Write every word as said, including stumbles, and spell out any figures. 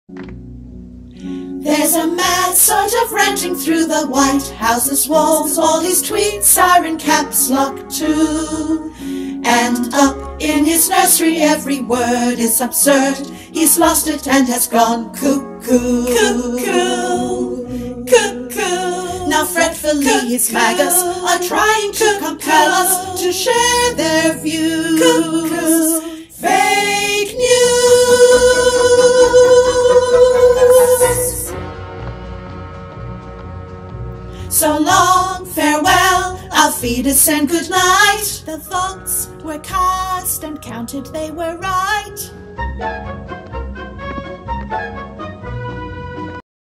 There's a mad sort of ranting through the White House's walls. All his tweets are in caps lock too. And up in his nursery every word is absurd. He's lost it and has gone cuckoo. Cuckoo, cuckoo. Now fretfully cuckoo. His maggots are trying to compel us to share their views. Cuckoo. Fake news. So long, farewell, auf Wiedersehen, good night. The votes were cast and counted, they were right.